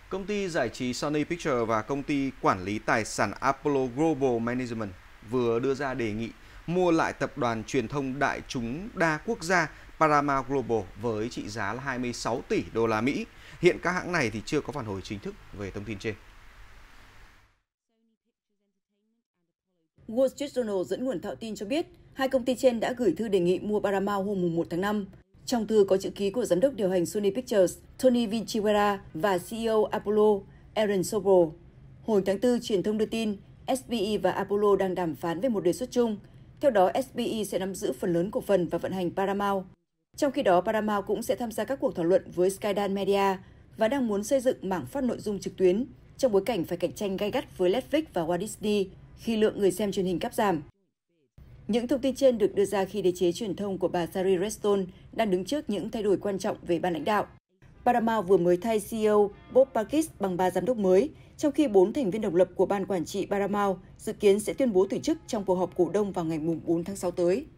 Công ty giải trí Sony Pictures và công ty quản lý tài sản Apollo Global Management vừa đưa ra đề nghị mua lại tập đoàn truyền thông đại chúng đa quốc gia Paramount Global với trị giá là 26 tỷ đô la Mỹ. Hiện các hãng này thì chưa có phản hồi chính thức về thông tin trên. Wall Street Journal dẫn nguồn thạo tin cho biết, hai công ty trên đã gửi thư đề nghị mua Paramount hôm 1 tháng 5. Trong thư có chữ ký của giám đốc điều hành Sony Pictures Tony Vinciquerra và CEO Apollo Aaron Sobel. Hồi tháng 4, truyền thông đưa tin SPE và Apollo đang đàm phán về một đề xuất chung. Theo đó, SPE sẽ nắm giữ phần lớn cổ phần và vận hành Paramount. Trong khi đó, Paramount cũng sẽ tham gia các cuộc thảo luận với Skydance Media và đang muốn xây dựng mảng phát nội dung trực tuyến trong bối cảnh phải cạnh tranh gay gắt với Netflix và Walt Disney khi lượng người xem truyền hình cắt giảm. Những thông tin trên được đưa ra khi đế chế truyền thông của bà Shari Redstone đang đứng trước những thay đổi quan trọng về ban lãnh đạo. Paramount vừa mới thay CEO Bob Barkis bằng 3 giám đốc mới, trong khi 4 thành viên độc lập của ban quản trị Paramount dự kiến sẽ tuyên bố từ chức trong cuộc họp cổ đông vào ngày 4 tháng 6 tới.